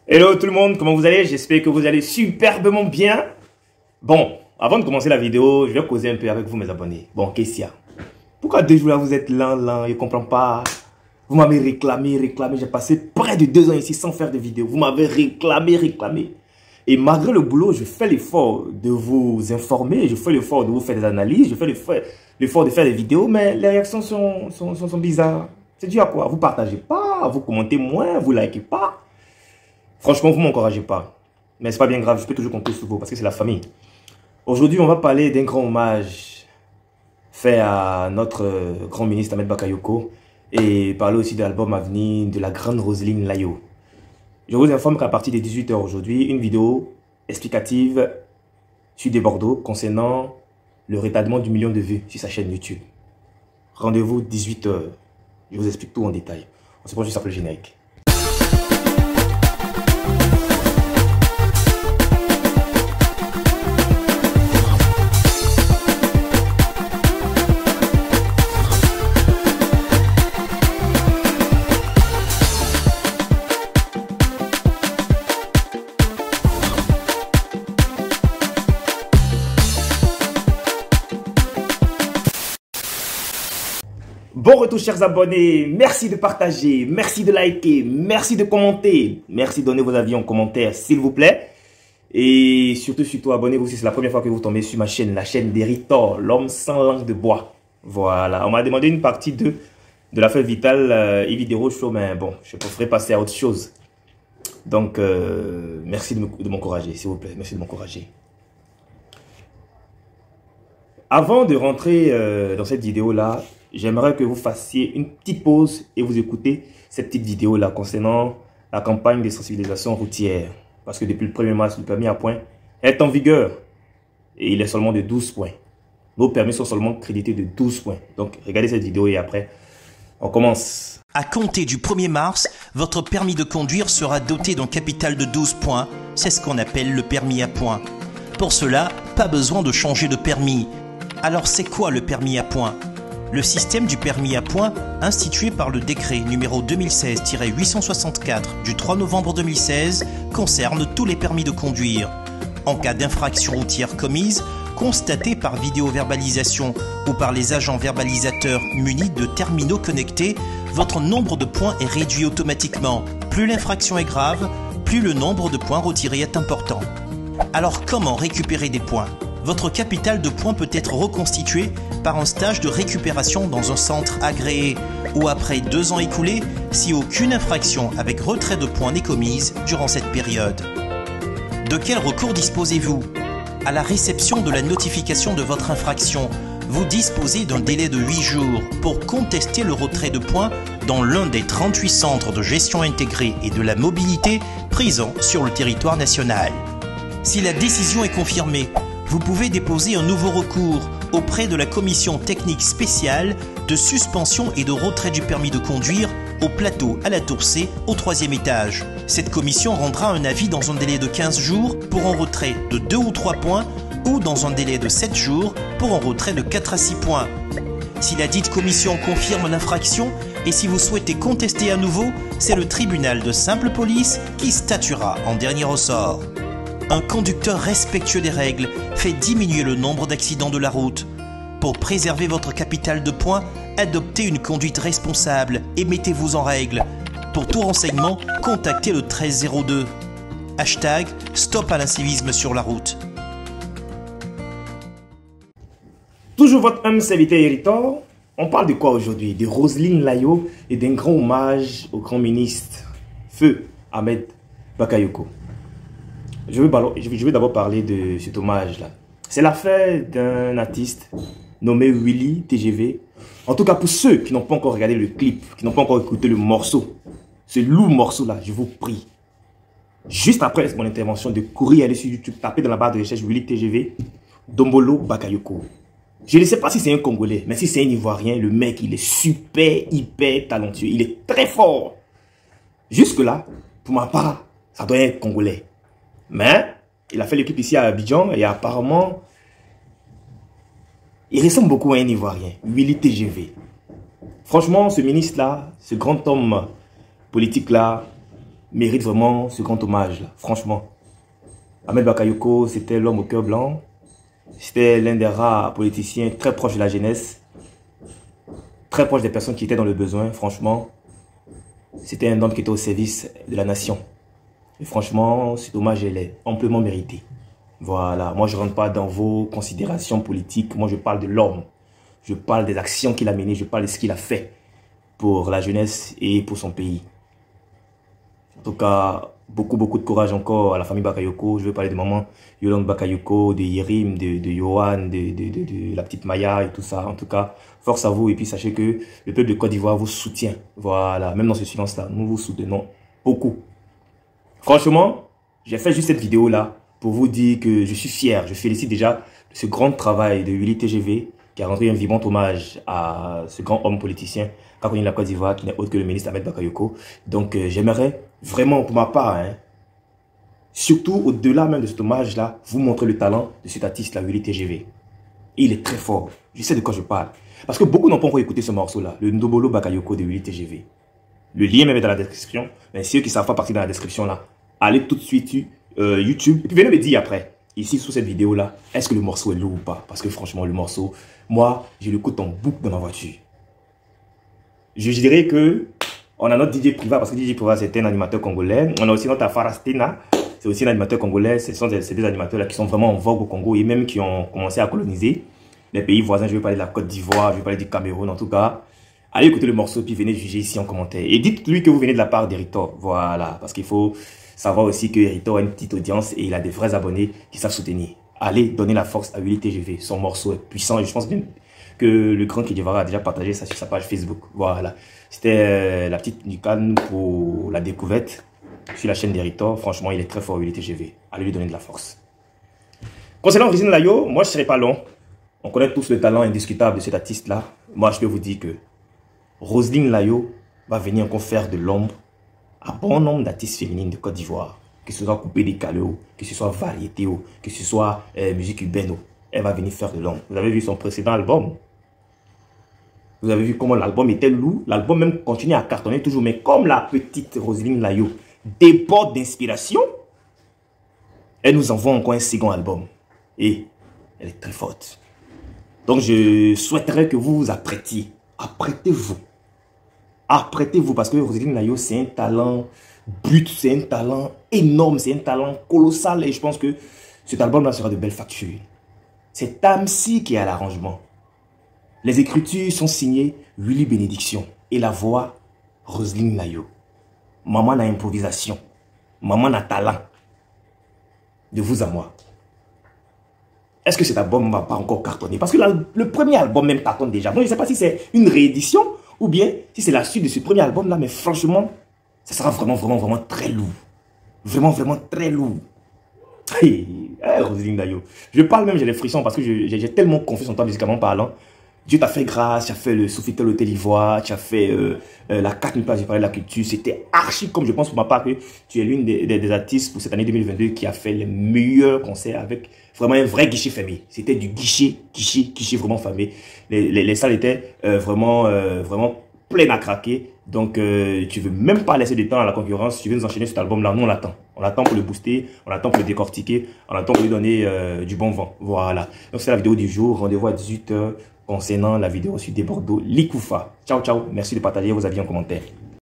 Hello tout le monde, comment vous allez? J'espère que vous allez superbement bien. Bon, avant de commencer la vidéo, je vais causer un peu avec vous mes abonnés. Bon, qu'est-ce qu'il y a? Pourquoi 2 jours là vous êtes lent, je ne comprends pas. Vous m'avez réclamé, j'ai passé près de 2 ans ici sans faire de vidéo. Vous m'avez réclamé. Et malgré le boulot, je fais l'effort de vous informer, je fais l'effort de vous faire des analyses, je fais l'effort de faire des vidéos, mais les réactions sont bizarres. C'est dû à quoi? Vous partagez pas, vous commentez moins, vous likez pas. Franchement, vous ne m'encouragez pas. Mais c'est pas bien grave, je peux toujours compter sur vous parce que c'est la famille. Aujourd'hui, on va parler d'un grand hommage fait à notre grand ministre Ahmed Bakayoko et parler aussi de l'album à venir de la grande Roselyne Layo. Je vous informe qu'à partir de 18 h aujourd'hui, une vidéo explicative sur des Bordeaux concernant le rétablement du million de vues sur sa chaîne YouTube. Rendez-vous 18 h. Je vous explique tout en détail. On se prend juste après le générique. Bon retour chers abonnés, merci de partager, merci de liker, merci de commenter, merci de donner vos avis en commentaire s'il vous plaît. Et surtout abonnez-vous si c'est la première fois que vous tombez sur ma chaîne, la chaîne d'Héritor, l'homme sans langue de bois. Voilà, on m'a demandé une partie de l'affaire Vital et vidéo show, mais bon, je préférerais passer à autre chose. Donc, merci de m'encourager s'il vous plaît, merci de m'encourager. Avant de rentrer dans cette vidéo-là, j'aimerais que vous fassiez une petite pause et vous écoutez cette petite vidéo-là concernant la campagne de sensibilisation routière. Parce que depuis le 1er mars, le permis à points est en vigueur et il est seulement de 12 points. Nos permis sont seulement crédités de 12 points. Donc, regardez cette vidéo et après, on commence. À compter du 1er mars, votre permis de conduire sera doté d'un capital de 12 points. C'est ce qu'on appelle le permis à points. Pour cela, pas besoin de changer de permis. Alors, c'est quoi le permis à points ? Le système du permis à points, institué par le décret numéro 2016-864 du 3 novembre 2016, concerne tous les permis de conduire. En cas d'infraction routière commise, constatée par vidéo-verbalisation ou par les agents verbalisateurs munis de terminaux connectés, votre nombre de points est réduit automatiquement. Plus l'infraction est grave, plus le nombre de points retirés est important. Alors comment récupérer des points ? Votre capital de points peut être reconstitué par un stage de récupération dans un centre agréé ou après 2 ans écoulés si aucune infraction avec retrait de points n'est commise durant cette période. De quel recours disposez-vous? À la réception de la notification de votre infraction, vous disposez d'un délai de 8 jours pour contester le retrait de points dans l'un des 38 centres de gestion intégrée et de la mobilité présents sur le territoire national. Si la décision est confirmée, vous pouvez déposer un nouveau recours auprès de la commission technique spéciale de suspension et de retrait du permis de conduire au plateau à la Tour C au 3e étage. Cette commission rendra un avis dans un délai de 15 jours pour un retrait de 2 ou 3 points ou dans un délai de 7 jours pour un retrait de 4 à 6 points. Si la dite commission confirme l'infraction et si vous souhaitez contester à nouveau, c'est le tribunal de simple police qui statuera en dernier ressort. Un conducteur respectueux des règles fait diminuer le nombre d'accidents de la route. Pour préserver votre capital de points, adoptez une conduite responsable et mettez-vous en règle. Pour tout renseignement, contactez le 1302. Hashtag Stop à l'incivisme sur la route. Toujours votre humble serviteur Héritor. On parle de quoi aujourd'hui? De Roselyne Layo et d'un grand hommage au grand ministre Feu Ahmed Bakayoko. Je vais d'abord parler de cet hommage-là. C'est l'affaire d'un artiste nommé Willy TGV. En tout cas, pour ceux qui n'ont pas encore regardé le clip, qui n'ont pas encore écouté le morceau, ce lourd morceau-là, je vous prie, juste après mon intervention, de courir, aller sur YouTube, taper dans la barre de recherche Willy TGV, Dombolo Bakayoko. Je ne sais pas si c'est un Congolais, mais si c'est un Ivoirien, le mec, il est super, hyper talentueux. Il est très fort. Jusque-là, pour ma part, ça doit être Congolais. Mais il a fait l'équipe ici à Abidjan et apparemment, il ressemble beaucoup à un Ivoirien, Willy TGV. Franchement, ce ministre-là, ce grand homme politique-là, mérite vraiment ce grand hommage là, franchement. Ahmed Bakayoko, c'était l'homme au cœur blanc. C'était l'un des rares politiciens très proches de la jeunesse, très proche des personnes qui étaient dans le besoin, franchement. C'était un homme qui était au service de la nation. Et franchement, cet hommage, il est amplement mérité. Voilà, moi je ne rentre pas dans vos considérations politiques, moi je parle de l'homme. Je parle des actions qu'il a menées, je parle de ce qu'il a fait pour la jeunesse et pour son pays. En tout cas, beaucoup de courage encore à la famille Bakayoko. Je veux parler de maman Yolande Bakayoko, de Yerim, de Yohan, de la petite Maya et tout ça. En tout cas, force à vous et puis sachez que le peuple de Côte d'Ivoire vous soutient. Voilà, même dans ce silence-là, nous vous soutenons beaucoup. Franchement, j'ai fait juste cette vidéo-là pour vous dire que je suis fier. Je félicite déjà de ce grand travail de Willy TGV qui a rendu un vibrant hommage à ce grand homme politicien qu'a connu la Côte d'Ivoire, qui n'est autre que le ministre Ahmed Bakayoko. Donc j'aimerais vraiment, pour ma part, surtout au-delà même de cet hommage-là, vous montrer le talent de cet artiste-là, Willy TGV. Et il est très fort. Je sais de quoi je parle. Parce que beaucoup n'ont pas encore écouté ce morceau-là, le Ndobolo Bakayoko de Willy TGV. Le lien même est dans la description. Mais ceux qui ne savent pas partir dans la description là, allez tout de suite sur YouTube. Et puis venez me dire après, ici sous cette vidéo-là, est-ce que le morceau est lourd ou pas? Parce que franchement, le morceau, moi, je l'écoute en boucle dans ma voiture. Je dirais que on a notre DJ Priva, parce que DJ Priva, c'est un animateur congolais. On a aussi notre Afarastina, c'est aussi un animateur congolais. Ce sont ces deux animateurs-là qui sont vraiment en vogue au Congo et même qui ont commencé à coloniser les pays voisins. Je vais parler de la Côte d'Ivoire, je vais parler du Cameroun en tout cas. Allez écouter le morceau, puis venez juger ici en commentaire. Et dites-lui que vous venez de la part d'Héritor. Voilà, parce qu'il faut savoir aussi que Héritor a une petite audience et il a des vrais abonnés qui savent soutenir. Allez donner la force à Willy TGV. Son morceau est puissant et je pense bien que le grand Kidjevara a déjà partagé ça sur sa page Facebook. Voilà, c'était la petite Nucan pour la découverte sur la chaîne d'Héritor. Franchement, il est très fort, Willy TGV. Allez lui donner de la force. Concernant Roselyne Layo, moi je ne serai pas long. On connaît tous le talent indiscutable de cet artiste-là. Moi je peux vous dire que Roselyne Layo va venir encore faire de l'ombre à bon nombre d'artistes féminines de Côte d'Ivoire. Que ce soit coupé décalé, que ce soit variété, que ce soit musique urbaine. Elle va venir faire de l'ombre. Vous avez vu son précédent album. Vous avez vu comment l'album était lourd. L'album même continue à cartonner toujours. Mais comme la petite Roselyne Layo déborde d'inspiration, elle nous envoie encore un second album. Et elle est très forte. Donc je souhaiterais que vous vous apprêtiez. Apprêtez-vous. Apprêtez-vous parce que Roselyne Layo, c'est un talent brut, c'est un talent énorme, c'est un talent colossal. Et je pense que cet album-là sera de belle facture. C'est Tamsi qui est à l'arrangement. Les écritures sont signées Willy Bénédiction et la voix Roselyne Layo. Maman a improvisation. Maman a talent. De vous à moi. Est-ce que cet album ne va pas encore cartonner? Parce que le premier album même cartonne déjà. Moi, je ne sais pas si c'est une réédition ou bien si c'est la suite de ce premier album-là. Mais franchement, ça sera vraiment très lourd. Vraiment très lourd. Hey, Roselyne Layo. Je parle même, j'ai les frissons parce que j'ai tellement confiance en toi musicalement parlant. Dieu t'a fait grâce, tu as fait le Sofitel Hôtel Ivoire, tu as fait la 4000 places, j'ai parlé de la culture. C'était archi comme je pense pour ma part que tu es l'une des artistes pour cette année 2022 qui a fait les meilleurs concerts avec vraiment un vrai guichet fermé. C'était du guichet vraiment fermé. Les salles étaient vraiment pleines à craquer. Donc tu veux même pas laisser de temps à la concurrence, tu veux nous enchaîner cet album-là, nous on l'attend. On l'attend pour le booster, on l'attend pour le décortiquer, on l'attend pour lui donner du bon vent. Voilà. Donc c'est la vidéo du jour, rendez-vous à 18 h concernant la vidéo sur des Bordeaux Likoufa. Ciao, merci de partager vos avis en commentaire.